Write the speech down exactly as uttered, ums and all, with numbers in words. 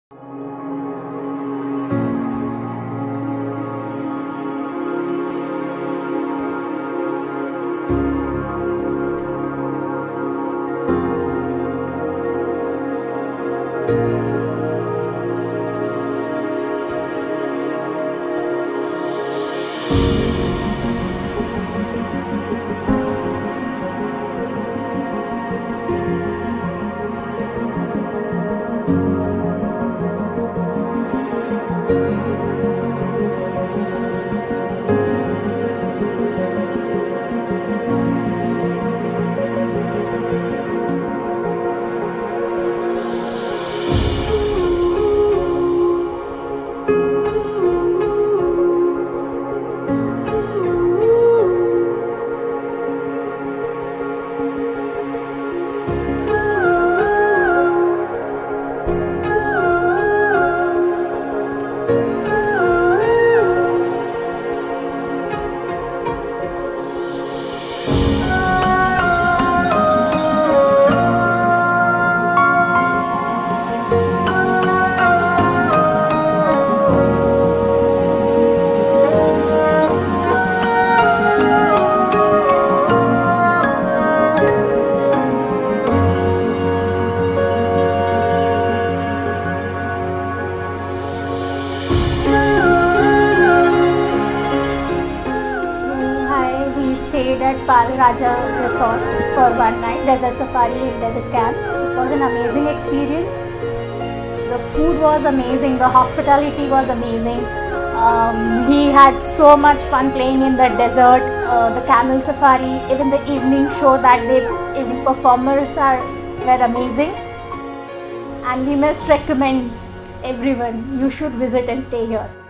Stayed at Pal Raja Resort for one night, desert safari and desert camp. It was an amazing experience. The food was amazing, the hospitality was amazing. Um, he had so much fun playing in the desert, uh, the camel safari, even the evening show that day, evening performers are were amazing. And we must recommend everyone, you should visit and stay here.